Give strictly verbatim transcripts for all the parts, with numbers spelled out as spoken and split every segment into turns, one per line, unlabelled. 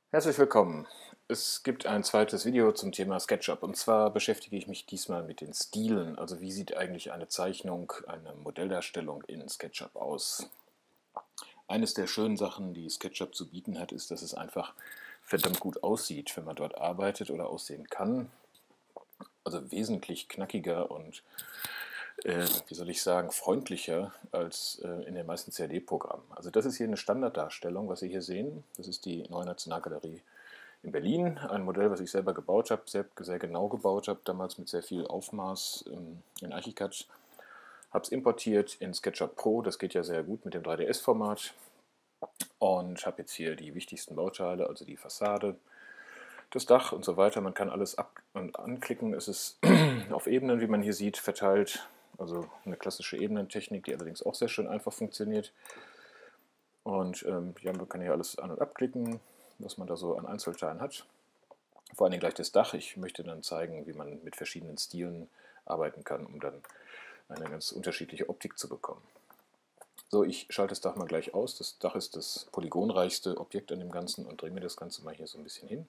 Herzlich willkommen. Es gibt ein zweites Video zum Thema SketchUp und zwar beschäftige ich mich diesmal mit den Stilen. Also wie sieht eigentlich eine Zeichnung, eine Modelldarstellung in SketchUp aus? Eines der schönen Sachen, die SketchUp zu bieten hat, ist, dass es einfach verdammt gut aussieht, wenn man dort arbeitet oder aussehen kann. Also wesentlich knackiger und, äh, wie soll ich sagen, freundlicher als äh, in den meisten C A D-Programmen. Also das ist hier eine Standarddarstellung, was Sie hier sehen. Das ist die Neue Nationalgalerie in Berlin. Ein Modell, was ich selber gebaut habe, sehr, sehr genau gebaut habe, damals mit sehr viel Aufmaß ähm, in Archicad. Habe es importiert in SketchUp Pro, das geht ja sehr gut mit dem drei D S-Format. Und habe jetzt hier die wichtigsten Bauteile, also die Fassade, das Dach und so weiter. Man kann alles ab- und anklicken. Es ist auf Ebenen, wie man hier sieht, verteilt. Also eine klassische Ebenentechnik, die allerdings auch sehr schön einfach funktioniert. Und ähm, ja, man kann hier alles an- und abklicken, was man da so an Einzelteilen hat. Vor allem gleich das Dach. Ich möchte dann zeigen, wie man mit verschiedenen Stilen arbeiten kann, um dann eine ganz unterschiedliche Optik zu bekommen. So, ich schalte das Dach mal gleich aus. Das Dach ist das polygonreichste Objekt an dem Ganzen und drehe mir das Ganze mal hier so ein bisschen hin,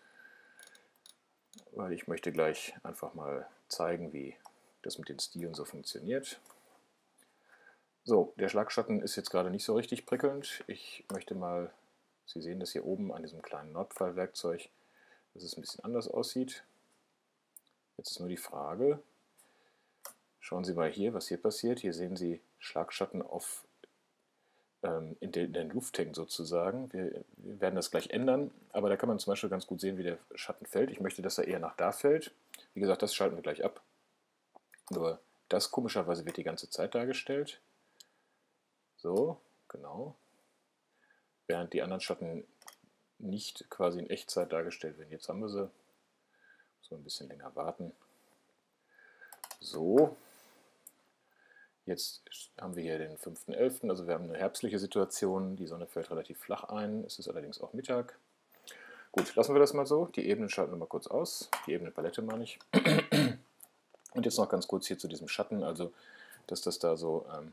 weil ich möchte gleich einfach mal zeigen, wie das mit den Stilen so funktioniert. So, der Schlagschatten ist jetzt gerade nicht so richtig prickelnd. Ich möchte mal, Sie sehen das hier oben an diesem kleinen Nordpfeilwerkzeug, dass es ein bisschen anders aussieht. Jetzt ist nur die Frage, schauen Sie mal hier, was hier passiert. Hier sehen Sie Schlagschatten auf, ähm, in, den, in den Luft hängen sozusagen. Wir, wir werden das gleich ändern, aber da kann man zum Beispiel ganz gut sehen, wie der Schatten fällt. Ich möchte, dass er eher nach da fällt. Wie gesagt, das schalten wir gleich ab. Nur das komischerweise wird die ganze Zeit dargestellt. So, genau. Während die anderen Schatten nicht quasi in Echtzeit dargestellt werden. Jetzt haben wir sie. So ein bisschen länger warten. So. Jetzt haben wir hier den fünften elften Also wir haben eine herbstliche Situation. Die Sonne fällt relativ flach ein. Es ist allerdings auch Mittag. Gut, lassen wir das mal so. Die Ebenen schalten wir mal kurz aus. Die Ebenenpalette meine ich. Und jetzt noch ganz kurz hier zu diesem Schatten. Also, dass das da so ähm,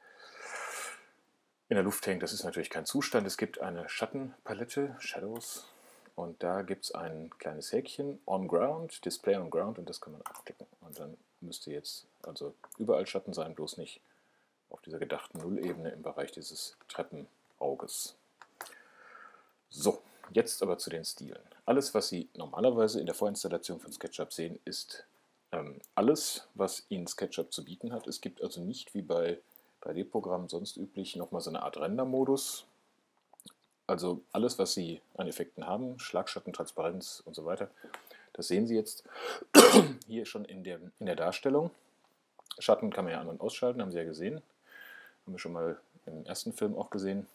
in der Luft hängt, das ist natürlich kein Zustand. Es gibt eine Schattenpalette, Shadows. Und da gibt es ein kleines Häkchen, On Ground, Display on Ground, und das kann man abklicken. Und dann müsste jetzt also überall Schatten sein, bloß nicht auf dieser gedachten Nullebene im Bereich dieses Treppenauges. So, jetzt aber zu den Stilen. Alles, was Sie normalerweise in der Vorinstallation von SketchUp sehen, ist ähm, alles, was Ihnen SketchUp zu bieten hat. Es gibt also nicht wie bei drei D-Programmen sonst üblich nochmal so eine Art Render-Modus. Also alles, was Sie an Effekten haben, Schlagschatten, Transparenz und so weiter, das sehen Sie jetzt hier schon in der, in der Darstellung. Schatten kann man ja an- und ausschalten, haben Sie ja gesehen. Haben wir schon mal im ersten Film auch gesehen.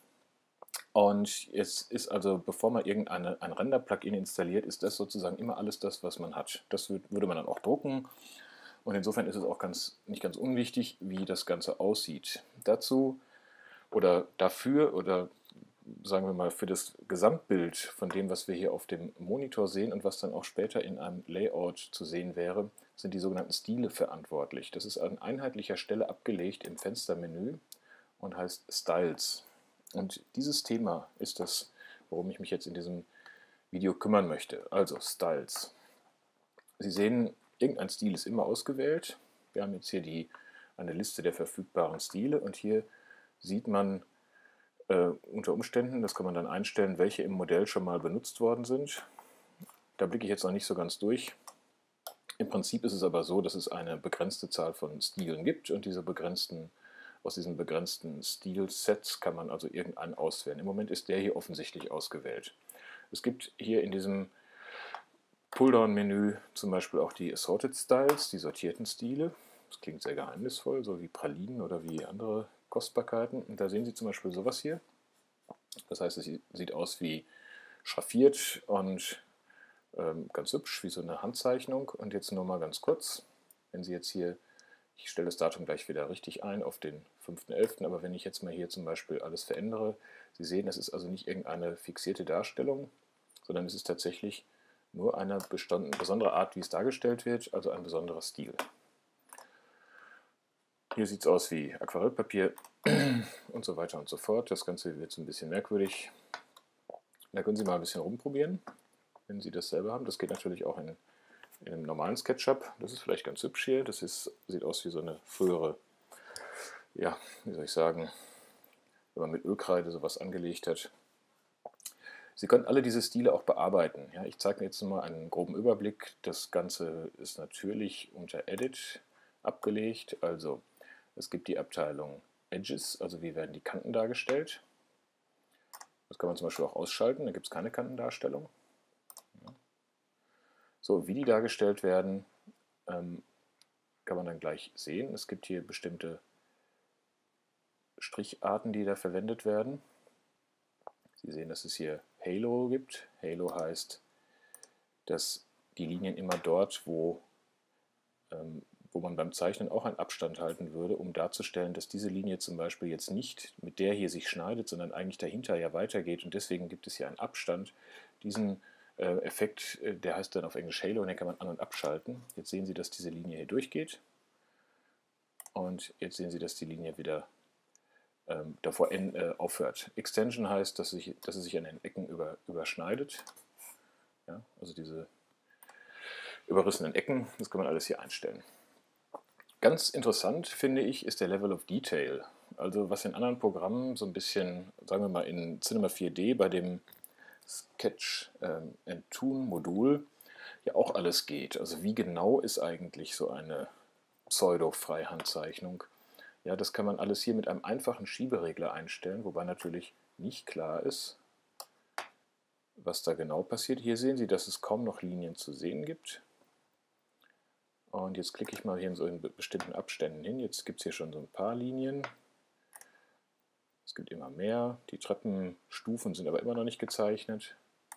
Und es ist also, bevor man irgendein ein Render-Plugin installiert, ist das sozusagen immer alles das, was man hat. Das würde man dann auch drucken. Und insofern ist es auch ganz, nicht ganz unwichtig, wie das Ganze aussieht. Dazu oder dafür oder sagen wir mal für das Gesamtbild von dem, was wir hier auf dem Monitor sehen und was dann auch später in einem Layout zu sehen wäre, sind die sogenannten Stile verantwortlich. Das ist an einheitlicher Stelle abgelegt im Fenstermenü und heißt Styles. Und dieses Thema ist das, worum ich mich jetzt in diesem Video kümmern möchte. Also Styles. Sie sehen, irgendein Stil ist immer ausgewählt. Wir haben jetzt hier die, eine Liste der verfügbaren Stile und hier sieht man äh, unter Umständen, das kann man dann einstellen, welche im Modell schon mal benutzt worden sind. Da blicke ich jetzt noch nicht so ganz durch. Im Prinzip ist es aber so, dass es eine begrenzte Zahl von Stilen gibt und diese begrenzten, aus diesen begrenzten Stilsets kann man also irgendeinen auswählen. Im Moment ist der hier offensichtlich ausgewählt. Es gibt hier in diesem Pulldown-Menü zum Beispiel auch die Assorted Styles, die sortierten Stile. Das klingt sehr geheimnisvoll, so wie Pralinen oder wie andere Kostbarkeiten. Und da sehen Sie zum Beispiel sowas hier. Das heißt, es sieht aus wie schraffiert und ähm, ganz hübsch, wie so eine Handzeichnung. Und jetzt nur mal ganz kurz, wenn Sie jetzt hier, ich stelle das Datum gleich wieder richtig ein auf den fünften elften aber wenn ich jetzt mal hier zum Beispiel alles verändere, Sie sehen, das ist also nicht irgendeine fixierte Darstellung, sondern es ist tatsächlich nur eine besondere Art, wie es dargestellt wird, also ein besonderer Stil. Hier sieht es aus wie Aquarellpapier und so weiter und so fort. Das Ganze wird so ein bisschen merkwürdig. Da können Sie mal ein bisschen rumprobieren, wenn Sie das selber haben. Das geht natürlich auch in, in einem normalen SketchUp. Das ist vielleicht ganz hübsch hier. Das ist, sieht aus wie so eine frühere, ja, wie soll ich sagen, wenn man mit Ölkreide sowas angelegt hat. Sie können alle diese Stile auch bearbeiten. Ja, ich zeige jetzt mal einen groben Überblick. Das Ganze ist natürlich unter Edit abgelegt. Also es gibt die Abteilung Edges, also wie werden die Kanten dargestellt. Das kann man zum Beispiel auch ausschalten, da gibt es keine Kantendarstellung. So, wie die dargestellt werden, ähm, kann man dann gleich sehen. Es gibt hier bestimmte Stricharten, die da verwendet werden. Sie sehen, dass es hier Halo gibt. Halo heißt, dass die Linien immer dort, wo, ähm, wo man beim Zeichnen auch einen Abstand halten würde, um darzustellen, dass diese Linie zum Beispiel jetzt nicht mit der hier sich schneidet, sondern eigentlich dahinter ja weitergeht und deswegen gibt es hier einen Abstand. Diesen äh, Effekt, äh, der heißt dann auf Englisch Halo und den kann man an- und abschalten. Jetzt sehen Sie, dass diese Linie hier durchgeht und jetzt sehen Sie, dass die Linie wieder ähm, davor n, äh, aufhört. Extension heißt, dass, sich, dass es sich an den Ecken über, überschneidet. Ja, also diese überrissenen Ecken, das kann man alles hier einstellen. Ganz interessant, finde ich, ist der Level of Detail. Also was in anderen Programmen so ein bisschen, sagen wir mal in Cinema vier D bei dem Sketch ähm, and Toon Modul ja auch alles geht. Also wie genau ist eigentlich so eine Pseudo-Freihandzeichnung? Ja, das kann man alles hier mit einem einfachen Schieberegler einstellen, wobei natürlich nicht klar ist, was da genau passiert. Hier sehen Sie, dass es kaum noch Linien zu sehen gibt. Und jetzt klicke ich mal hier in so in bestimmten Abständen hin. Jetzt gibt es hier schon so ein paar Linien. Es gibt immer mehr. Die Treppenstufen sind aber immer noch nicht gezeichnet.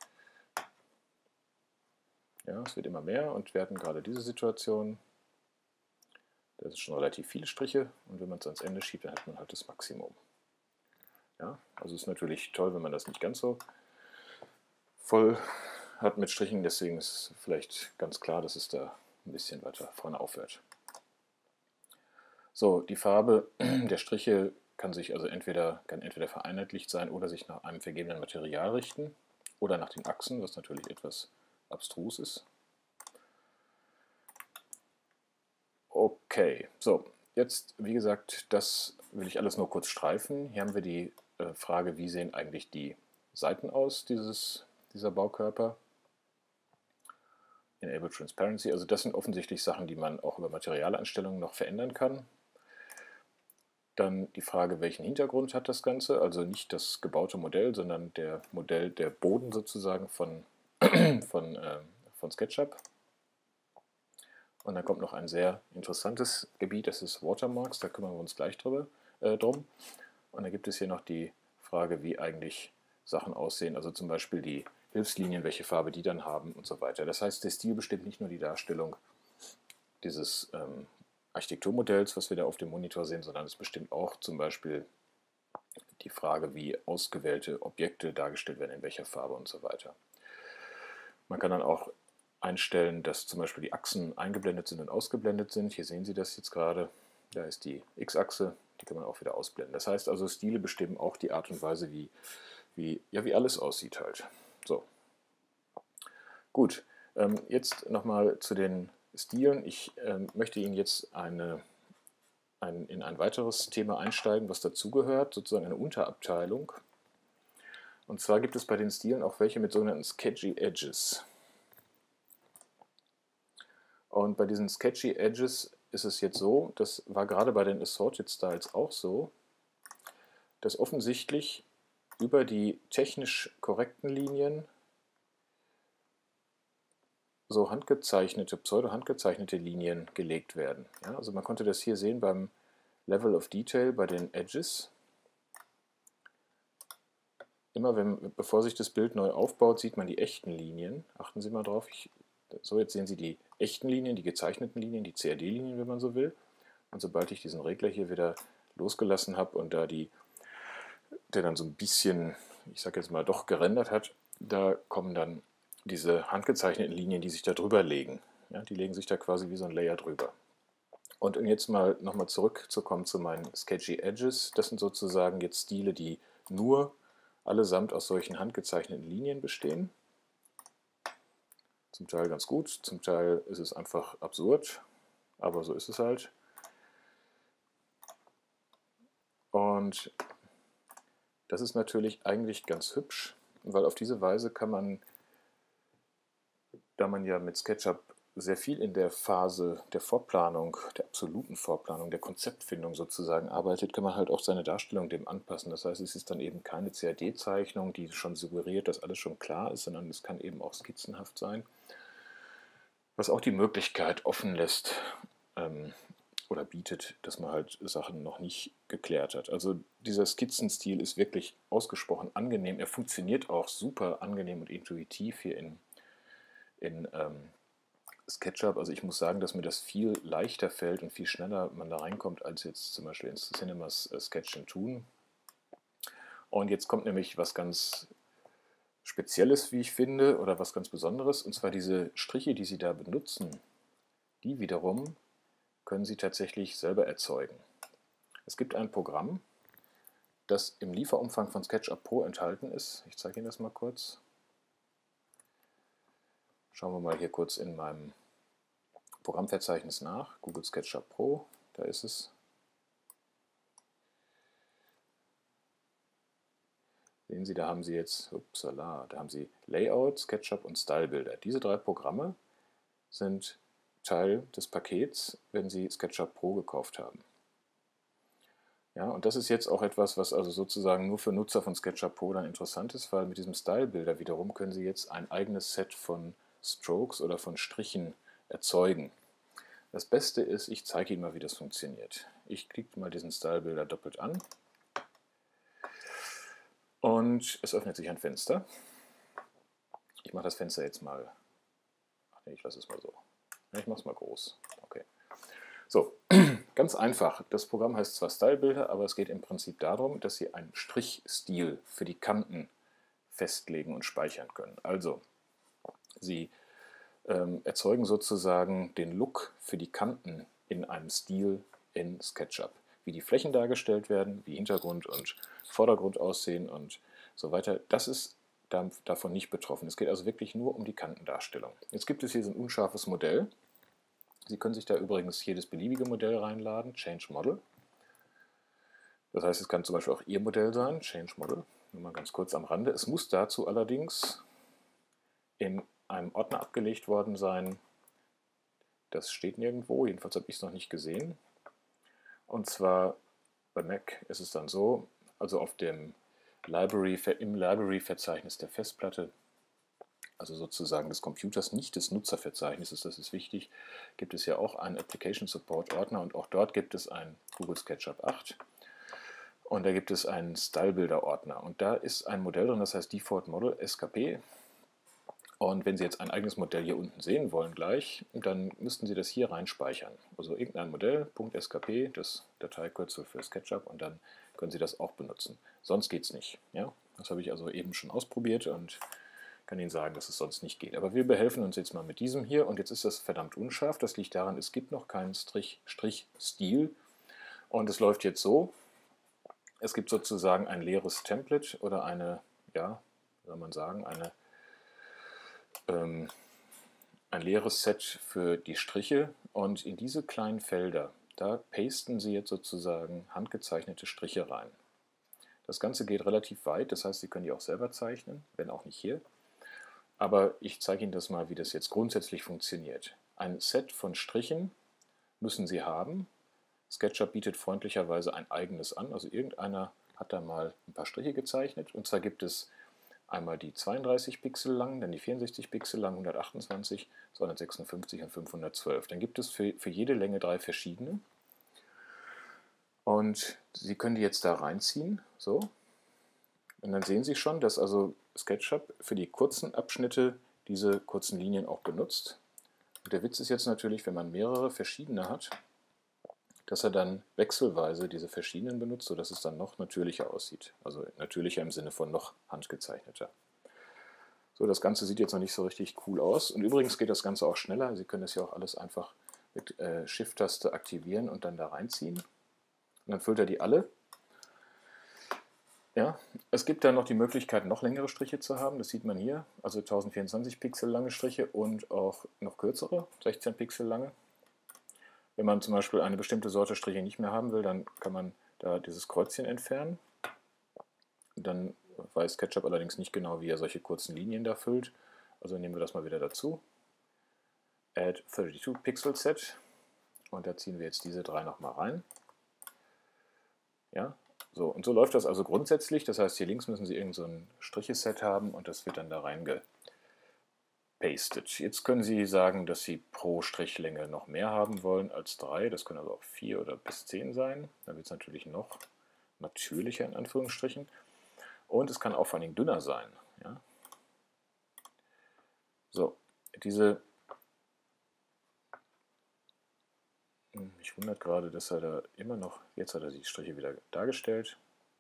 Ja, es wird immer mehr und wir hatten gerade diese Situation. Das ist schon relativ viele Striche und wenn man es ans Ende schiebt, dann hat man halt das Maximum. Ja, also ist natürlich toll, wenn man das nicht ganz so voll hat mit Strichen, deswegen ist es vielleicht ganz klar, dass es da ein bisschen weiter vorne aufhört. So, die Farbe der Striche kann sich also entweder, kann entweder vereinheitlicht sein oder sich nach einem vergebenen Material richten oder nach den Achsen, was natürlich etwas abstrus ist. Okay, so, jetzt wie gesagt, das will ich alles nur kurz streifen. Hier haben wir die äh, Frage, wie sehen eigentlich die Seiten aus dieses, dieser Baukörper. Enable Transparency, also das sind offensichtlich Sachen, die man auch über Materialeinstellungen noch verändern kann. Dann die Frage, welchen Hintergrund hat das Ganze, also nicht das gebaute Modell, sondern der Modell, der Boden sozusagen von, von, äh, von SketchUp. Und dann kommt noch ein sehr interessantes Gebiet, das ist Watermarks, da kümmern wir uns gleich drüber, äh, drum. Und dann gibt es hier noch die Frage, wie eigentlich Sachen aussehen, also zum Beispiel die Hilfslinien, welche Farbe die dann haben und so weiter. Das heißt, der Stil bestimmt nicht nur die Darstellung dieses ähm, Architekturmodells, was wir da auf dem Monitor sehen, sondern es bestimmt auch zum Beispiel die Frage, wie ausgewählte Objekte dargestellt werden, in welcher Farbe und so weiter. Man kann dann auch einstellen, dass zum Beispiel die Achsen eingeblendet sind und ausgeblendet sind. Hier sehen Sie das jetzt gerade. Da ist die X-Achse, die kann man auch wieder ausblenden. Das heißt also, Stile bestimmen auch die Art und Weise, wie, wie, ja, wie alles aussieht halt. So. Gut, ähm, jetzt nochmal zu den Stilen. Ich ähm, möchte Ihnen jetzt eine, ein, in ein weiteres Thema einsteigen, was dazugehört, sozusagen eine Unterabteilung. Und zwar gibt es bei den Stilen auch welche mit sogenannten Sketchy Edges. Und bei diesen Sketchy Edges ist es jetzt so, das war gerade bei den Assorted Styles auch so, dass offensichtlich über die technisch korrekten Linien so handgezeichnete, pseudo-handgezeichnete Linien gelegt werden. Ja, also man konnte das hier sehen beim Level of Detail bei den Edges. Immer wenn, bevor sich das Bild neu aufbaut, sieht man die echten Linien. Achten Sie mal drauf. Ich, so, jetzt sehen Sie die echten Linien, die gezeichneten Linien, die C A D-Linien, wenn man so will. Und sobald ich diesen Regler hier wieder losgelassen habe und da die, der dann so ein bisschen, ich sage jetzt mal, doch gerendert hat, da kommen dann diese handgezeichneten Linien, die sich da drüber legen. Ja, die legen sich da quasi wie so ein Layer drüber. Und um jetzt mal nochmal zurückzukommen zu meinen Sketchy Edges, das sind sozusagen jetzt Stile, die nur allesamt aus solchen handgezeichneten Linien bestehen. Zum Teil ganz gut, zum Teil ist es einfach absurd, aber so ist es halt. Und das ist natürlich eigentlich ganz hübsch, weil auf diese Weise kann man, da man ja mit SketchUp sehr viel in der Phase der Vorplanung, der absoluten Vorplanung, der Konzeptfindung sozusagen arbeitet, kann man halt auch seine Darstellung dem anpassen. Das heißt, es ist dann eben keine C A D-Zeichnung, die schon suggeriert, dass alles schon klar ist, sondern es kann eben auch skizzenhaft sein, was auch die Möglichkeit offen lässt ähm, oder bietet, dass man halt Sachen noch nicht geklärt hat. Also dieser Skizzenstil ist wirklich ausgesprochen angenehm. Er funktioniert auch super angenehm und intuitiv hier in, in ähm, SketchUp. Also ich muss sagen, dass mir das viel leichter fällt und viel schneller man da reinkommt, als jetzt zum Beispiel ins Cinemas äh, Sketch and Toon. Und jetzt kommt nämlich was ganz Spezielles, wie ich finde, oder was ganz Besonderes, und zwar diese Striche, die Sie da benutzen, die wiederum können Sie tatsächlich selber erzeugen. Es gibt ein Programm, das im Lieferumfang von SketchUp Pro enthalten ist. Ich zeige Ihnen das mal kurz. Schauen wir mal hier kurz in meinem Programmverzeichnis nach. Google SketchUp Pro, da ist es. Sehen Sie, da haben Sie jetzt, upsala, da haben Sie Layout, SketchUp und Stylebuilder. Diese drei Programme sind Teil des Pakets, wenn Sie SketchUp Pro gekauft haben. Ja, und das ist jetzt auch etwas, was also sozusagen nur für Nutzer von SketchUp Pro dann interessant ist, weil mit diesem Stylebuilder wiederum können Sie jetzt ein eigenes Set von Strokes oder von Strichen erzeugen. Das Beste ist, ich zeige Ihnen mal, wie das funktioniert. Ich klicke mal diesen Stylebuilder doppelt an und es öffnet sich ein Fenster. Ich mache das Fenster jetzt mal, ach nee, ich lasse es mal so. Ich mache es mal groß. Okay. So, ganz einfach. Das Programm heißt zwar Stylebuilder, aber es geht im Prinzip darum, dass Sie einen Strichstil für die Kanten festlegen und speichern können. Also, Sie ähm, erzeugen sozusagen den Look für die Kanten in einem Stil in SketchUp. Wie die Flächen dargestellt werden, wie Hintergrund und Vordergrund aussehen und so weiter, das ist davon nicht betroffen. Es geht also wirklich nur um die Kantendarstellung. Jetzt gibt es hier so ein unscharfes Modell. Sie können sich da übrigens jedes beliebige Modell reinladen, Change Model. Das heißt, es kann zum Beispiel auch Ihr Modell sein, Change Model. Nur mal ganz kurz am Rande. Es muss dazu allerdings in einem Ordner abgelegt worden sein. Das steht nirgendwo, jedenfalls habe ich es noch nicht gesehen. Und zwar bei Mac ist es dann so, also auf dem Library, im Library-Verzeichnis der Festplatte, also sozusagen des Computers, nicht des Nutzerverzeichnisses, das ist wichtig, gibt es ja auch einen Application Support Ordner und auch dort gibt es einen Google SketchUp acht und da gibt es einen Stylebuilder Ordner und da ist ein Modell drin, das heißt Default Model S K P. Und wenn Sie jetzt ein eigenes Modell hier unten sehen wollen gleich, dann müssten Sie das hier rein speichern. Also irgendein Modell, .skp, das Dateikürzel für SketchUp und dann können Sie das auch benutzen. Sonst geht es nicht. Ja? Das habe ich also eben schon ausprobiert und kann Ihnen sagen, dass es sonst nicht geht. Aber wir behelfen uns jetzt mal mit diesem hier und jetzt ist das verdammt unscharf. Das liegt daran, es gibt noch keinen Strich, Strich-Stil und es läuft jetzt so. Es gibt sozusagen ein leeres Template oder eine, ja, wie soll man sagen, eine ähm, ein leeres Set für die Striche und in diese kleinen Felder, da pasten Sie jetzt sozusagen handgezeichnete Striche rein. Das Ganze geht relativ weit, das heißt, Sie können die auch selber zeichnen, wenn auch nicht hier. Aber ich zeige Ihnen das mal, wie das jetzt grundsätzlich funktioniert. Ein Set von Strichen müssen Sie haben. SketchUp bietet freundlicherweise ein eigenes an, also irgendeiner hat da mal ein paar Striche gezeichnet und zwar gibt es einmal die zweiunddreißig Pixel lang, dann die vierundsechzig Pixel lang, hundertachtundzwanzig, zweihundertsechsundfünfzig und fünfhundertzwölf. Dann gibt es für, für jede Länge drei verschiedene. Und Sie können die jetzt da reinziehen, so. Und dann sehen Sie schon, dass also SketchUp für die kurzen Abschnitte diese kurzen Linien auch benutzt. Und der Witz ist jetzt natürlich, wenn man mehrere verschiedene hat, dass er dann wechselweise diese verschiedenen benutzt, sodass es dann noch natürlicher aussieht. Also natürlicher im Sinne von noch handgezeichneter. So, das Ganze sieht jetzt noch nicht so richtig cool aus. Und übrigens geht das Ganze auch schneller. Sie können das ja auch alles einfach mit äh, Shift-Taste aktivieren und dann da reinziehen. Und dann füllt er die alle. Ja, es gibt dann noch die Möglichkeit, noch längere Striche zu haben. Das sieht man hier. Also tausendvierundzwanzig Pixel lange Striche und auch noch kürzere, sechzehn Pixel lange. Wenn man zum Beispiel eine bestimmte Sorte Striche nicht mehr haben will, dann kann man da dieses Kreuzchen entfernen. Dann weiß SketchUp allerdings nicht genau, wie er solche kurzen Linien da füllt. Also nehmen wir das mal wieder dazu. Add zweiunddreißig Pixel Set. Und da ziehen wir jetzt diese drei nochmal rein. Ja, so, und so läuft das also grundsätzlich. Das heißt, hier links müssen Sie irgend so ein Stricheset haben und das wird dann da reingepastet. Jetzt können Sie sagen, dass Sie pro Strichlänge noch mehr haben wollen als drei. Das können also auch vier oder bis zehn sein. Dann wird es natürlich noch natürlicher in Anführungsstrichen. Und es kann auch vor allem dünner sein. Ja? So, diese... Mich wundert gerade, dass er da immer noch... Jetzt hat er die Striche wieder dargestellt.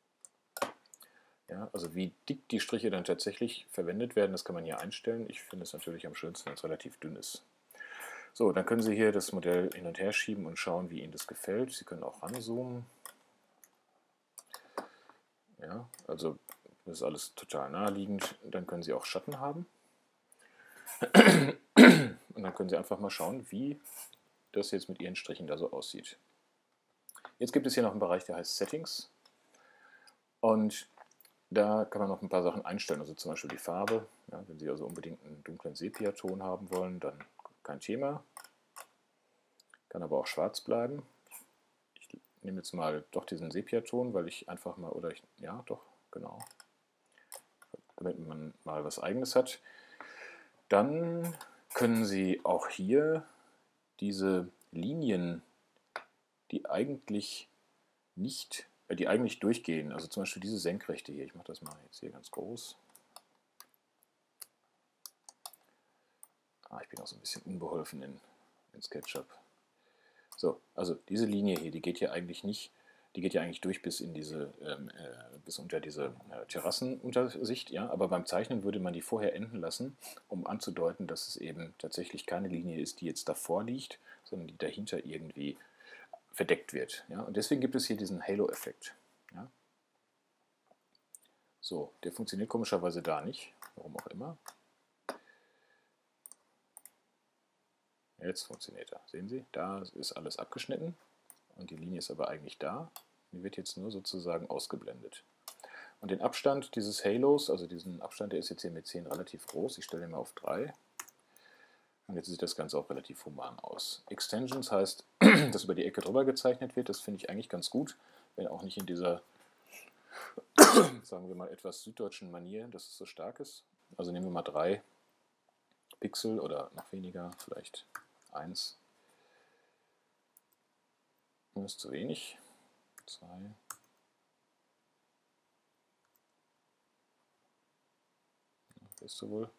Ja, also wie dick die Striche dann tatsächlich verwendet werden, das kann man hier einstellen. Ich finde es natürlich am schönsten, wenn es relativ dünn ist. So, dann können Sie hier das Modell hin und her schieben und schauen, wie Ihnen das gefällt. Sie können auch ranzoomen. Ja, also das ist alles total naheliegend. Dann können Sie auch Schatten haben. Und dann können Sie einfach mal schauen, wie das jetzt mit Ihren Strichen da so aussieht. Jetzt gibt es hier noch einen Bereich, der heißt Settings. Und da kann man noch ein paar Sachen einstellen, also zum Beispiel die Farbe. Ja, wenn Sie also unbedingt einen dunklen Sepiaton haben wollen, dann kein Thema. Kann aber auch schwarz bleiben. Ich nehme jetzt mal doch diesen Sepiaton, weil ich einfach mal, oder ich, ja doch, genau, damit man mal was Eigenes hat. Dann können Sie auch hier diese Linien, die eigentlich nicht, äh, die eigentlich durchgehen, also zum Beispiel diese Senkrechte hier, ich mache das mal jetzt hier ganz groß. Ah, ich bin auch so ein bisschen unbeholfen in, in SketchUp. So, also diese Linie hier, die geht hier eigentlich nicht, die geht ja eigentlich durch bis in diese, ähm, äh, bis unter diese äh, Terrassenuntersicht, ja, aber beim Zeichnen würde man die vorher enden lassen, um anzudeuten, dass es eben tatsächlich keine Linie ist, die jetzt davor liegt, sondern die dahinter irgendwie verdeckt wird. Ja, und deswegen gibt es hier diesen Halo-Effekt. Ja. So, der funktioniert komischerweise da nicht, warum auch immer. Jetzt funktioniert er. Sehen Sie, da ist alles abgeschnitten und die Linie ist aber eigentlich da. Die wird jetzt nur sozusagen ausgeblendet. Und den Abstand dieses Halos, also diesen Abstand, der ist jetzt hier mit zehn relativ groß. Ich stelle den mal auf drei. Und jetzt sieht das Ganze auch relativ human aus. Extensions heißt, dass über die Ecke drüber gezeichnet wird. Das finde ich eigentlich ganz gut, wenn auch nicht in dieser, sagen wir mal, etwas süddeutschen Manier, dass es so stark ist. Also nehmen wir mal drei Pixel oder noch weniger, vielleicht eins. Das ist zu wenig. Zwei. Ist du wohl?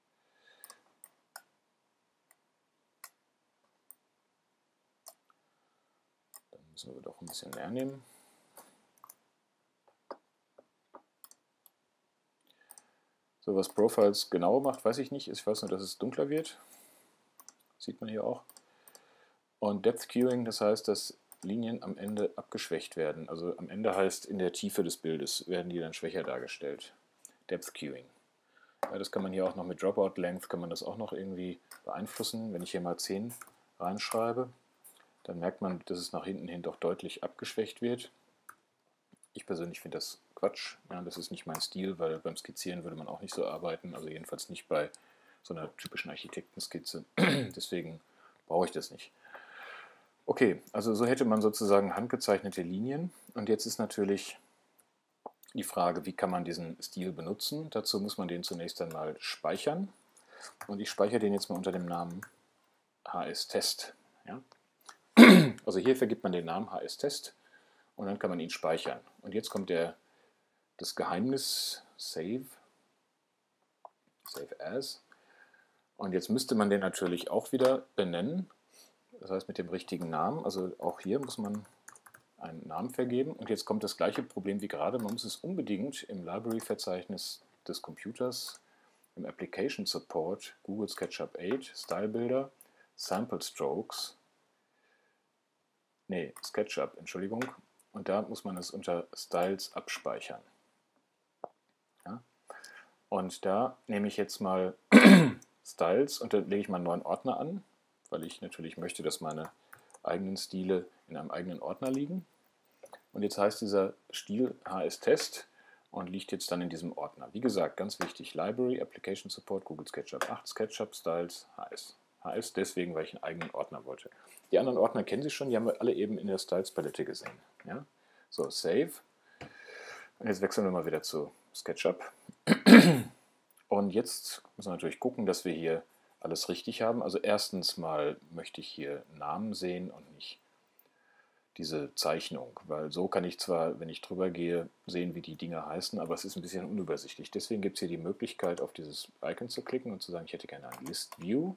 Dann müssen wir doch ein bisschen mehr nehmen. So, was Profiles genau macht, weiß ich nicht. Ich weiß nur, dass es dunkler wird. Sieht man hier auch. Und Depth Cueing, das heißt, dass Linien am Ende abgeschwächt werden. Also am Ende heißt, in der Tiefe des Bildes werden die dann schwächer dargestellt. Depth Cueing. Ja, das kann man hier auch noch mit Dropout Length, kann man das auch noch irgendwie beeinflussen. Wenn ich hier mal zehn reinschreibe, dann merkt man, dass es nach hinten hin doch deutlich abgeschwächt wird. Ich persönlich finde das Quatsch. Ja, das ist nicht mein Stil, weil beim Skizzieren würde man auch nicht so arbeiten. Also jedenfalls nicht bei so einer typischen Architektenskizze. Deswegen brauche ich das nicht. Okay, also so hätte man sozusagen handgezeichnete Linien. Und jetzt ist natürlich die Frage, wie kann man diesen Stil benutzen? Dazu muss man den zunächst einmal speichern. Und ich speichere den jetzt mal unter dem Namen H S Test. Ja? Also hier vergibt man den Namen H S Test und dann kann man ihn speichern. Und jetzt kommt der, das Geheimnis Save, Save As. Und jetzt müsste man den natürlich auch wieder benennen. Das heißt mit dem richtigen Namen. Also auch hier muss man einen Namen vergeben. Und jetzt kommt das gleiche Problem wie gerade. Man muss es unbedingt im Library-Verzeichnis des Computers, im Application Support, Google SketchUp acht, Style Builder, Sample Strokes, nee, SketchUp, Entschuldigung. Und da muss man es unter Styles abspeichern. Und da nehme ich jetzt mal Styles und dann lege ich mal einen neuen Ordner an, weil ich natürlich möchte, dass meine eigenen Stile in einem eigenen Ordner liegen. Und jetzt heißt dieser Stil H S Test und liegt jetzt dann in diesem Ordner. Wie gesagt, ganz wichtig, Library, Application Support, Google SketchUp acht, SketchUp, Styles, H S. H S deswegen, weil ich einen eigenen Ordner wollte. Die anderen Ordner kennen Sie schon, die haben wir alle eben in der Styles-Palette gesehen. Ja? So, Save. Und jetzt wechseln wir mal wieder zu SketchUp. Und jetzt müssen wir natürlich gucken, dass wir hier alles richtig haben. Also erstens mal möchte ich hier Namen sehen und nicht diese Zeichnung, weil so kann ich zwar, wenn ich drüber gehe, sehen, wie die Dinge heißen, aber es ist ein bisschen unübersichtlich. Deswegen gibt es hier die Möglichkeit, auf dieses Icon zu klicken und zu sagen, ich hätte gerne ein List View.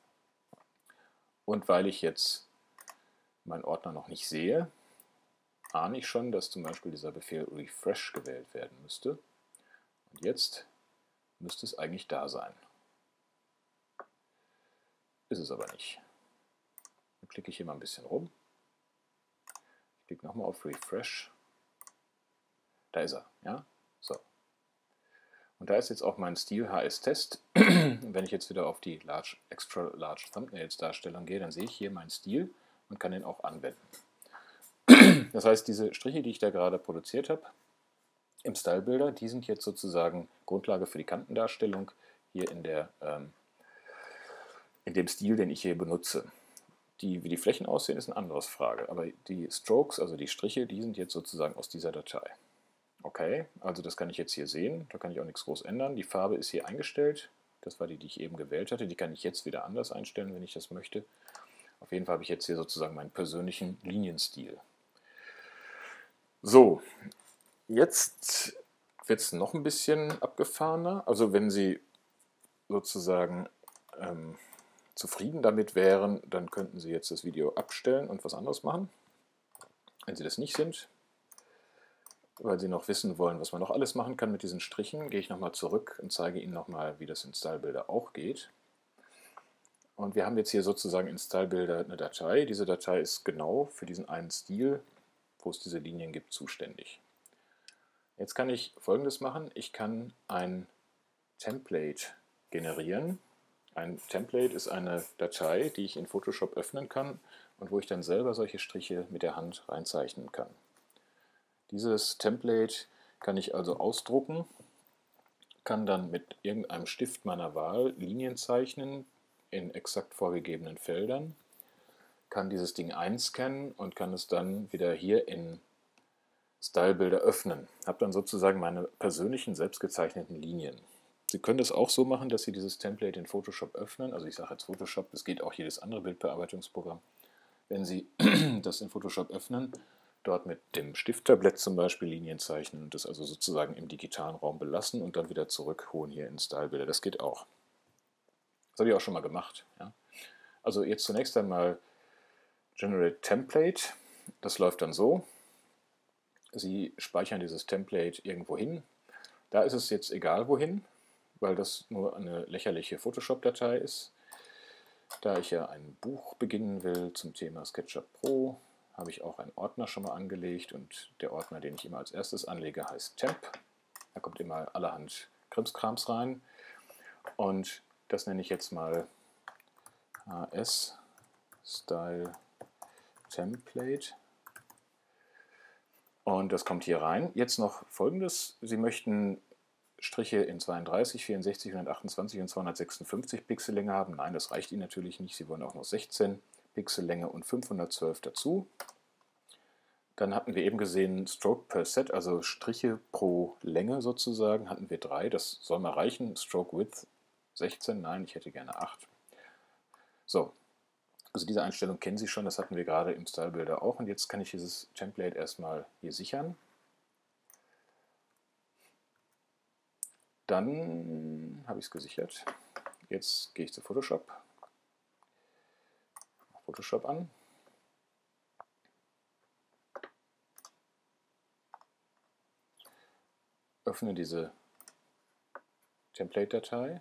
Und weil ich jetzt meinen Ordner noch nicht sehe, ahne ich schon, dass zum Beispiel dieser Befehl Refresh gewählt werden müsste. Und jetzt müsste es eigentlich da sein. Ist es aber nicht. Dann klicke ich hier mal ein bisschen rum. Ich klicke nochmal auf Refresh. Da ist er. Ja? So. Und da ist jetzt auch mein Stil H S Test. Wenn ich jetzt wieder auf die Large, Extra Large Thumbnails Darstellung gehe, dann sehe ich hier meinen Stil und kann den auch anwenden. Das heißt, diese Striche, die ich da gerade produziert habe, im Style Builder, die sind jetzt sozusagen Grundlage für die Kantendarstellung hier in, der, ähm, in dem Stil, den ich hier benutze. Die, wie die Flächen aussehen, ist eine andere Frage. Aber die Strokes, also die Striche, die sind jetzt sozusagen aus dieser Datei. Okay, also das kann ich jetzt hier sehen. Da kann ich auch nichts groß ändern. Die Farbe ist hier eingestellt. Das war die, die ich eben gewählt hatte. Die kann ich jetzt wieder anders einstellen, wenn ich das möchte. Auf jeden Fall habe ich jetzt hier sozusagen meinen persönlichen Linienstil. So, jetzt wird es noch ein bisschen abgefahrener. Also wenn Sie sozusagen ähm, zufrieden damit wären, dann könnten Sie jetzt das Video abstellen und was anderes machen. Wenn Sie das nicht sind, weil Sie noch wissen wollen, was man noch alles machen kann mit diesen Strichen, gehe ich nochmal zurück und zeige Ihnen nochmal, wie das in Style Builder auch geht. Und wir haben jetzt hier sozusagen in Style Builder eine Datei. Diese Datei ist genau für diesen einen Stil, wo es diese Linien gibt, zuständig. Jetzt kann ich Folgendes machen. Ich kann ein Template generieren. Ein Template ist eine Datei, die ich in Photoshop öffnen kann und wo ich dann selber solche Striche mit der Hand reinzeichnen kann. Dieses Template kann ich also ausdrucken, kann dann mit irgendeinem Stift meiner Wahl Linien zeichnen in exakt vorgegebenen Feldern, kann dieses Ding einscannen und kann es dann wieder hier in Style Builder öffnen. Habe dann sozusagen meine persönlichen, selbstgezeichneten Linien. Sie können das auch so machen, dass Sie dieses Template in Photoshop öffnen. Also ich sage jetzt Photoshop, das geht auch jedes andere Bildbearbeitungsprogramm. Wenn Sie das in Photoshop öffnen, dort mit dem Stifttablett zum Beispiel Linien zeichnen und das also sozusagen im digitalen Raum belassen und dann wieder zurückholen hier in Style Builder. Das geht auch. Das habe ich auch schon mal gemacht. Ja. Also jetzt zunächst einmal Generate Template. Das läuft dann so. Sie speichern dieses Template irgendwo hin. Da ist es jetzt egal wohin, weil das nur eine lächerliche Photoshop-Datei ist. Da ich ja ein Buch beginnen will zum Thema SketchUp Pro, habe ich auch einen Ordner schon mal angelegt und der Ordner, den ich immer als erstes anlege, heißt Temp. Da kommt immer allerhand Krimskrams rein und das nenne ich jetzt mal H S Style Template. Und das kommt hier rein. Jetzt noch Folgendes. Sie möchten Striche in zweiunddreißig, vierundsechzig, hundertachtundzwanzig und zweihundertsechsundfünfzig Pixel Länge haben. Nein, das reicht Ihnen natürlich nicht. Sie wollen auch noch sechzehn Pixel Länge und fünfhundertzwölf dazu. Dann hatten wir eben gesehen, Stroke per Set, also Striche pro Länge sozusagen, hatten wir drei. Das soll mal reichen. Stroke Width sechzehn. Nein, ich hätte gerne acht. So. Also diese Einstellung kennen Sie schon, das hatten wir gerade im Style Builder auch. Und jetzt kann ich dieses Template erstmal hier sichern. Dann habe ich es gesichert. Jetzt gehe ich zu Photoshop. Photoshop an. Öffne diese Template-Datei.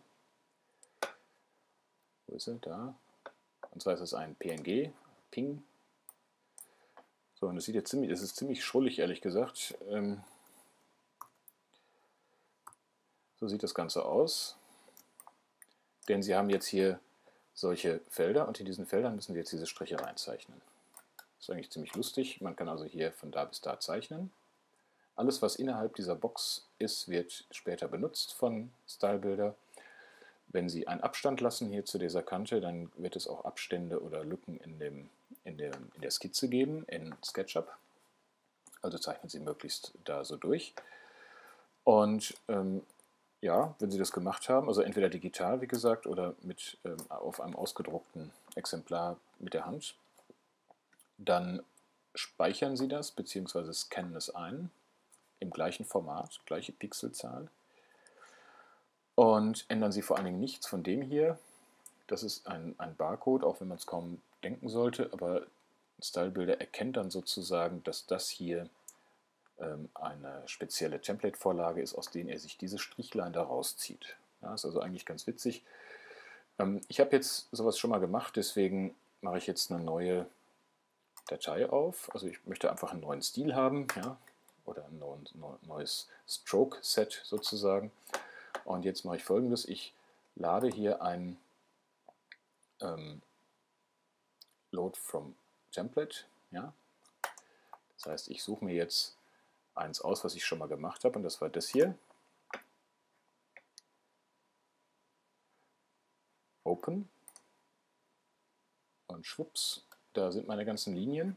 Wo ist sie? Da. Und zwar ist es ein P N G, Ping. So, und das sieht jetzt ziemlich, es ist ziemlich schrullig, ehrlich gesagt. Ähm So sieht das Ganze aus. Denn Sie haben jetzt hier solche Felder und in diesen Feldern müssen wir jetzt diese Striche reinzeichnen. Das ist eigentlich ziemlich lustig. Man kann also hier von da bis da zeichnen. Alles, was innerhalb dieser Box ist, wird später benutzt von StyleBuilder. Wenn Sie einen Abstand lassen hier zu dieser Kante, dann wird es auch Abstände oder Lücken in, dem, in, dem, in der Skizze geben, in SketchUp. Also zeichnen Sie möglichst da so durch. Und ähm, ja, wenn Sie das gemacht haben, also entweder digital, wie gesagt, oder mit, ähm, auf einem ausgedruckten Exemplar mit der Hand, dann speichern Sie das bzw. scannen es ein im gleichen Format, gleiche Pixelzahl. Und ändern Sie vor allen Dingen nichts von dem hier. Das ist ein, ein Barcode, auch wenn man es kaum denken sollte, aber StyleBuilder erkennt dann sozusagen, dass das hier ähm, eine spezielle Template-Vorlage ist, aus denen er sich diese Strichlein da rauszieht. Ja, ist also eigentlich ganz witzig. Ähm, ich habe jetzt sowas schon mal gemacht, deswegen mache ich jetzt eine neue Datei auf. Also ich möchte einfach einen neuen Stil haben, ja, oder ein neues Stroke-Set sozusagen. Und jetzt mache ich Folgendes. Ich lade hier ein ähm, Load from Template. Ja? Das heißt, ich suche mir jetzt eins aus, was ich schon mal gemacht habe, und das war das hier. Open. Und schwupps, da sind meine ganzen Linien.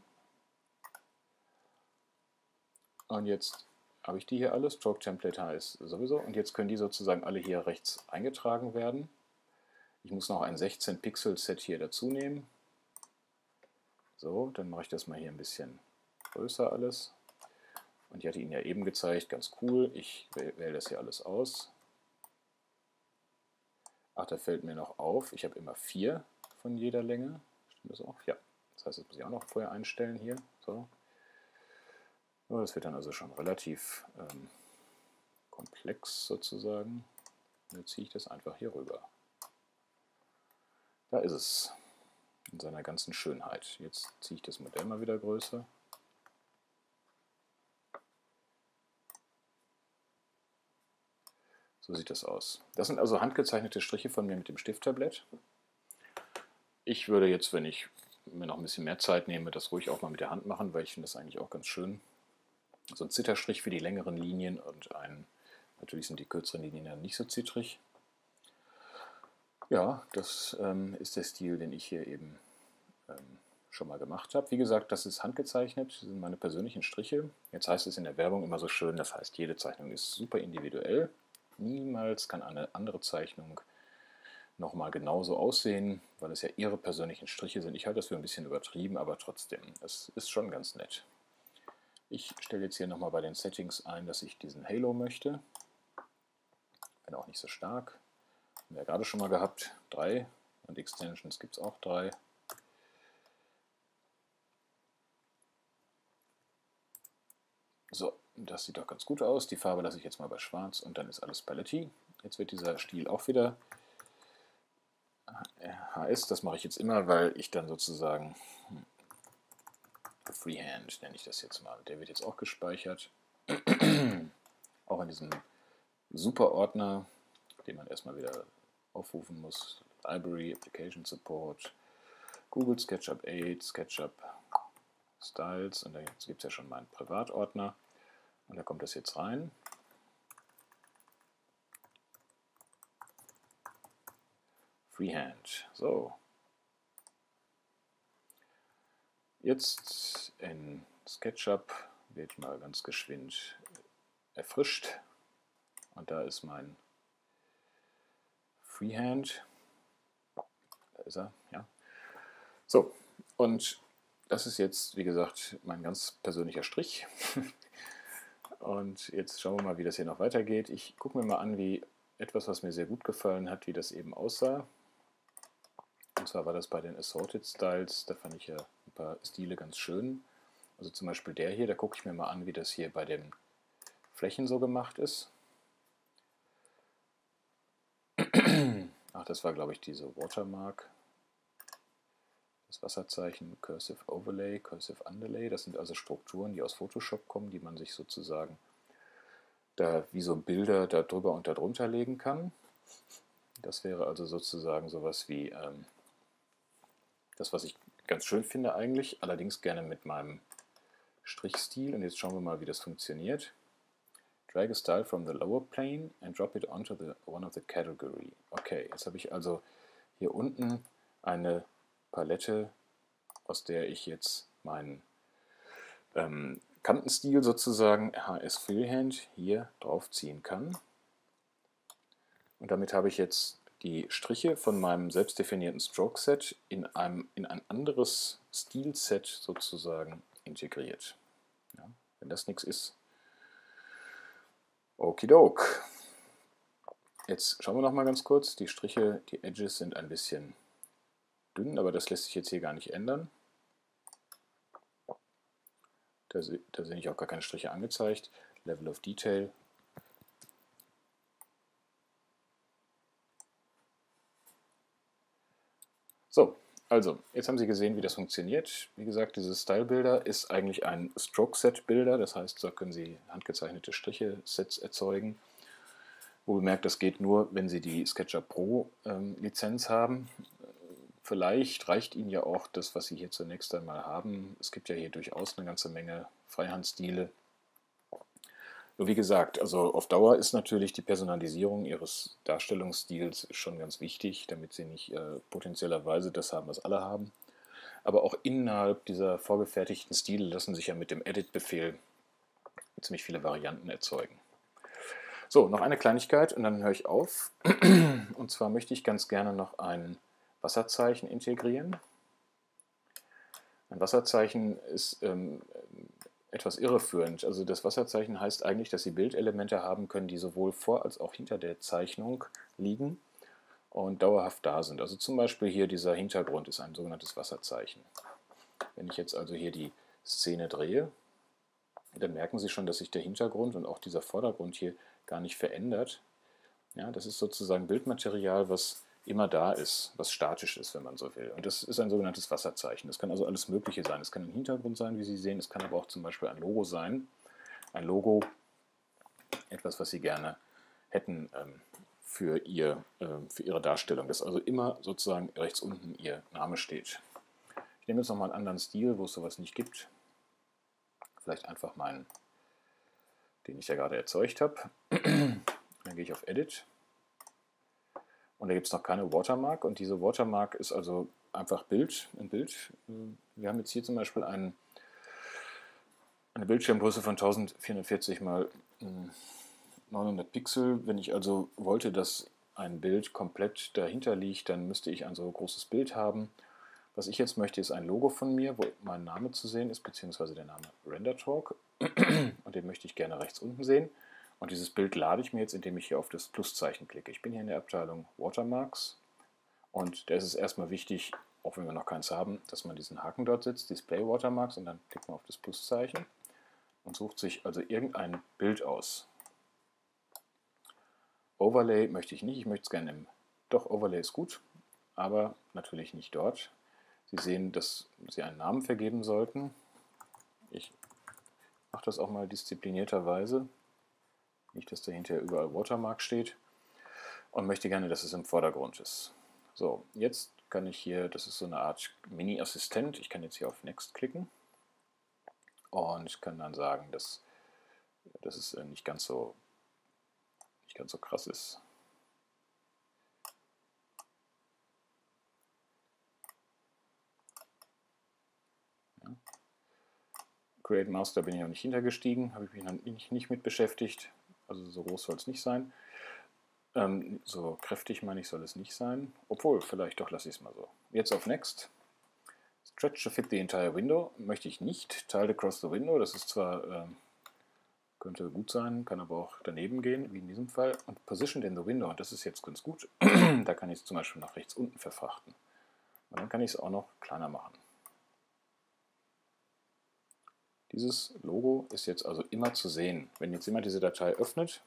Und jetzt habe ich die hier alle. Stroke Template heißt sowieso. Und jetzt können die sozusagen alle hier rechts eingetragen werden. Ich muss noch ein sechzehn Pixel Set hier dazu nehmen. So, dann mache ich das mal hier ein bisschen größer alles. Und ich hatte Ihnen ja eben gezeigt, ganz cool, ich wähle das hier alles aus. Ach, da fällt mir noch auf, ich habe immer vier von jeder Länge. Stimmt das auch? Ja. Das heißt, das muss ich auch noch vorher einstellen hier. So. So, das wird dann also schon relativ ähm, komplex sozusagen. Und jetzt ziehe ich das einfach hier rüber. Da ist es. In seiner ganzen Schönheit. Jetzt ziehe ich das Modell mal wieder größer. So sieht das aus. Das sind also handgezeichnete Striche von mir mit dem Stifttablett. Ich würde jetzt, wenn ich mir noch ein bisschen mehr Zeit nehme, das ruhig auch mal mit der Hand machen, weil ich finde das eigentlich auch ganz schön. So ein Zitterstrich für die längeren Linien und ein, natürlich sind die kürzeren Linien dann nicht so zittrig. Ja, das ähm, ist der Stil, den ich hier eben ähm, schon mal gemacht habe. Wie gesagt, das ist handgezeichnet, das sind meine persönlichen Striche. Jetzt heißt es in der Werbung immer so schön, das heißt, jede Zeichnung ist super individuell. Niemals kann eine andere Zeichnung nochmal genauso aussehen, weil es ja ihre persönlichen Striche sind. Ich halte das für ein bisschen übertrieben, aber trotzdem, es ist schon ganz nett. Ich stelle jetzt hier nochmal bei den Settings ein, dass ich diesen Halo möchte. Bin auch nicht so stark. Haben wir ja gerade schon mal gehabt. Drei. Und Extensions gibt es auch drei. So, das sieht doch ganz gut aus. Die Farbe lasse ich jetzt mal bei Schwarz und dann ist alles Paletti. Jetzt wird dieser Stil auch wieder H S. Das mache ich jetzt immer, weil ich dann sozusagen Freehand nenne ich das jetzt mal. Der wird jetzt auch gespeichert. Auch in diesem Superordner, den man erstmal wieder aufrufen muss. Library, Application Support, Google SketchUp acht, SketchUp Styles, und da gibt es ja schon meinen Privatordner. Und da kommt das jetzt rein. Freehand. So. Jetzt in SketchUp wird mal ganz geschwind erfrischt. Und da ist mein Freehand. Da ist er, ja. So, und das ist jetzt, wie gesagt, mein ganz persönlicher Strich. Und jetzt schauen wir mal, wie das hier noch weitergeht. Ich gucke mir mal an, wie etwas, was mir sehr gut gefallen hat, wie das eben aussah. Und zwar war das bei den Assorted Styles, da fand ich ja ein paar Stile ganz schön. Also zum Beispiel der hier, da gucke ich mir mal an, wie das hier bei den Flächen so gemacht ist. Ach, das war, glaube ich, diese Watermark. Das Wasserzeichen, Cursive Overlay, Cursive Underlay. Das sind also Strukturen, die aus Photoshop kommen, die man sich sozusagen da wie so Bilder da drüber und darunter legen kann. Das wäre also sozusagen sowas wie ähm, das, was ich ganz schön finde eigentlich, allerdings gerne mit meinem Strichstil. Und jetzt schauen wir mal, wie das funktioniert. Drag a style from the lower plane and drop it onto the one of the category. Okay, jetzt habe ich also hier unten eine Palette, aus der ich jetzt meinen ähm, Kantenstil sozusagen H S Freehand hier drauf ziehen kann. Und damit habe ich jetzt die Striche von meinem selbst definierten Stroke-Set in, in ein anderes Stil-Set sozusagen integriert. Ja, wenn das nichts ist. Okidok. Jetzt schauen wir noch mal ganz kurz. Die Striche, die Edges sind ein bisschen dünn, aber das lässt sich jetzt hier gar nicht ändern. Da, da sind ich auch gar keine Striche angezeigt. Level of Detail. So, also, jetzt haben Sie gesehen, wie das funktioniert. Wie gesagt, dieses Style-Builder ist eigentlich ein Stroke-Set-Builder, das heißt, da können Sie handgezeichnete Striche-Sets erzeugen. Wo bemerkt, das geht nur, wenn Sie die SketchUp Pro-Lizenz ähm, haben. Vielleicht reicht Ihnen ja auch das, was Sie hier zunächst einmal haben. Es gibt ja hier durchaus eine ganze Menge Freihandstile. Nur wie gesagt, also auf Dauer ist natürlich die Personalisierung Ihres Darstellungsstils schon ganz wichtig, damit Sie nicht äh, potenziellerweise das haben, was alle haben. Aber auch innerhalb dieser vorgefertigten Stile lassen sich ja mit dem Edit-Befehl ziemlich viele Varianten erzeugen. So, noch eine Kleinigkeit und dann höre ich auf. Und zwar möchte ich ganz gerne noch ein Wasserzeichen integrieren. Ein Wasserzeichen ist ähm, etwas irreführend. Also das Wasserzeichen heißt eigentlich, dass Sie Bildelemente haben können, die sowohl vor als auch hinter der Zeichnung liegen und dauerhaft da sind. Also zum Beispiel hier dieser Hintergrund ist ein sogenanntes Wasserzeichen. Wenn ich jetzt also hier die Szene drehe, dann merken Sie schon, dass sich der Hintergrund und auch dieser Vordergrund hier gar nicht verändert. Ja, das ist sozusagen Bildmaterial, was immer da ist, was statisch ist, wenn man so will. Und das ist ein sogenanntes Wasserzeichen. Das kann also alles Mögliche sein. Es kann ein Hintergrund sein, wie Sie sehen. Es kann aber auch zum Beispiel ein Logo sein. Ein Logo, etwas, was Sie gerne hätten ähm, für, ihr, äh, für Ihre Darstellung. Dass also immer sozusagen rechts unten Ihr Name steht. Ich nehme jetzt nochmal einen anderen Stil, wo es sowas nicht gibt. Vielleicht einfach meinen, den ich ja gerade erzeugt habe. Dann gehe ich auf Edit. Und da gibt es noch keine Watermark. Und diese Watermark ist also einfach Bild, ein Bild. Wir haben jetzt hier zum Beispiel einen, eine Bildschirmgröße von eintausendvierhundertvierzig mal neunhundert Pixel. Wenn ich also wollte, dass ein Bild komplett dahinter liegt, dann müsste ich ein so großes Bild haben. Was ich jetzt möchte, ist ein Logo von mir, wo mein Name zu sehen ist, beziehungsweise der Name RenderTalk. Und den möchte ich gerne rechts unten sehen. Und dieses Bild lade ich mir jetzt, indem ich hier auf das Pluszeichen klicke. Ich bin hier in der Abteilung Watermarks. Und da ist es erstmal wichtig, auch wenn wir noch keins haben, dass man diesen Haken dort setzt, Display Watermarks, und dann klickt man auf das Pluszeichen und sucht sich also irgendein Bild aus. Overlay möchte ich nicht, ich möchte es gerne im... Doch, Overlay ist gut, aber natürlich nicht dort. Sie sehen, dass Sie einen Namen vergeben sollten. Ich mache das auch mal disziplinierterweise. Nicht, dass dahinter überall Watermark steht. Und möchte gerne, dass es im Vordergrund ist. So, jetzt kann ich hier, das ist so eine Art Mini-Assistent, ich kann jetzt hier auf Next klicken. Und ich kann dann sagen, dass, dass es nicht ganz so, nicht ganz so krass ist. Ja. Create Master bin ich noch nicht hintergestiegen, habe ich mich noch nicht, nicht mit beschäftigt. Also so groß soll es nicht sein. Ähm, so kräftig meine ich, soll es nicht sein. Obwohl, vielleicht doch lasse ich es mal so. Jetzt auf Next. Stretch to fit the entire window möchte ich nicht. Tiled across the window, das ist zwar, äh, könnte gut sein, kann aber auch daneben gehen, wie in diesem Fall. Und Positioned in the window, und das ist jetzt ganz gut. Da kann ich es zum Beispiel nach rechts unten verfrachten. Und dann kann ich es auch noch kleiner machen. Dieses Logo ist jetzt also immer zu sehen. Wenn jetzt jemand diese Datei öffnet,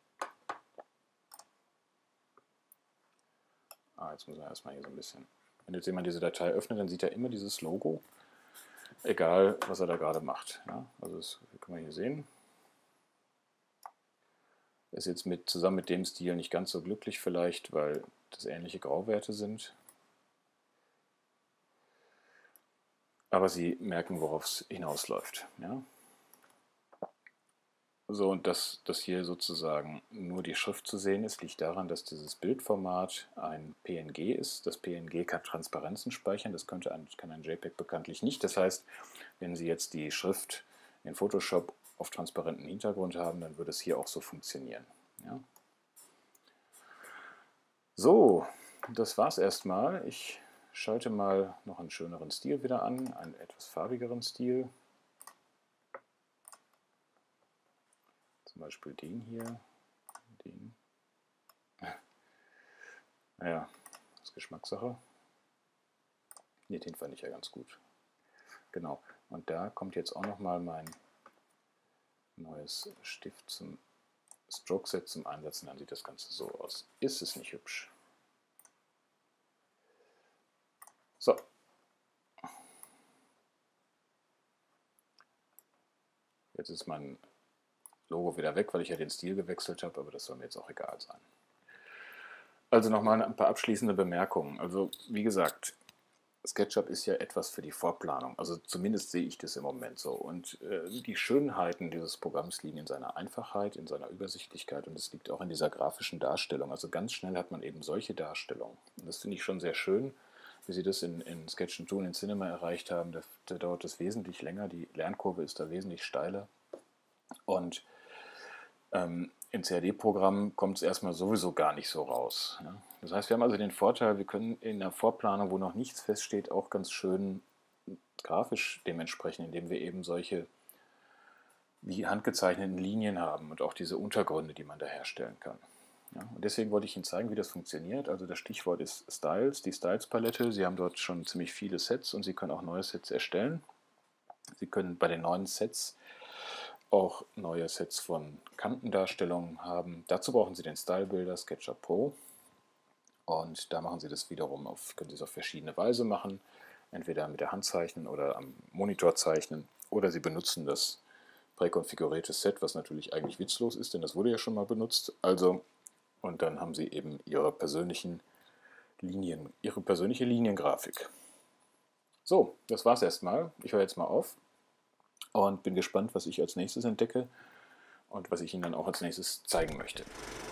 ah, jetzt müssen wir erstmal hier so ein bisschen, wenn jetzt jemand diese Datei öffnet, dann sieht er immer dieses Logo, egal was er da gerade macht. Ja, also das kann man hier sehen. Ist jetzt mit, zusammen mit dem Stil nicht ganz so glücklich vielleicht, weil das ähnliche Grauwerte sind. Aber Sie merken, worauf es hinausläuft. Ja? So, und dass, dass hier sozusagen nur die Schrift zu sehen ist, liegt daran, dass dieses Bildformat ein P N G ist. Das P N G kann Transparenzen speichern, das könnte ein, kann ein JPEG bekanntlich nicht. Das heißt, wenn Sie jetzt die Schrift in Photoshop auf transparenten Hintergrund haben, dann würde es hier auch so funktionieren. Ja? So, das war's erstmal. Ich schalte mal noch einen schöneren Stil wieder an, einen etwas farbigeren Stil. Zum Beispiel den hier. Den. Naja, das ist Geschmackssache. Ne, den fand ich ja ganz gut. Genau. Und da kommt jetzt auch nochmal mein neues Stift zum Stroke Set zum Einsatz. Und dann sieht das Ganze so aus. Ist es nicht hübsch? So. Jetzt ist mein Logo wieder weg, weil ich ja den Stil gewechselt habe, aber das soll mir jetzt auch egal sein. Also nochmal ein paar abschließende Bemerkungen. Also wie gesagt, SketchUp ist ja etwas für die Vorplanung. Also zumindest sehe ich das im Moment so. Und äh, die Schönheiten dieses Programms liegen in seiner Einfachheit, in seiner Übersichtlichkeit und es liegt auch in dieser grafischen Darstellung. Also ganz schnell hat man eben solche Darstellungen. Und das finde ich schon sehr schön, wie Sie das in, in Sketch and Tool in Cinema erreicht haben. Da, da dauert es wesentlich länger, die Lernkurve ist da wesentlich steiler. Und ähm, im C A D-Programm kommt es erstmal sowieso gar nicht so raus. Ja? Das heißt, wir haben also den Vorteil, wir können in der Vorplanung, wo noch nichts feststeht, auch ganz schön grafisch dementsprechend, indem wir eben solche wie handgezeichneten Linien haben und auch diese Untergründe, die man da herstellen kann. Ja? Und deswegen wollte ich Ihnen zeigen, wie das funktioniert. Also das Stichwort ist Styles, die Styles-Palette. Sie haben dort schon ziemlich viele Sets und Sie können auch neue Sets erstellen. Sie können bei den neuen Sets auch neue Sets von Kantendarstellungen haben. Dazu brauchen Sie den Style Builder SketchUp Pro und da machen Sie das wiederum auf, können Sie es auf verschiedene Weise machen, entweder mit der Hand zeichnen oder am Monitor zeichnen oder Sie benutzen das präkonfigurierte Set, was natürlich eigentlich witzlos ist, denn das wurde ja schon mal benutzt. Also, und dann haben Sie eben Ihre persönlichen Linien, Ihre persönliche Liniengrafik. So, das war's erstmal. Ich höre jetzt mal auf. Und bin gespannt, was ich als nächstes entdecke und was ich Ihnen dann auch als nächstes zeigen möchte.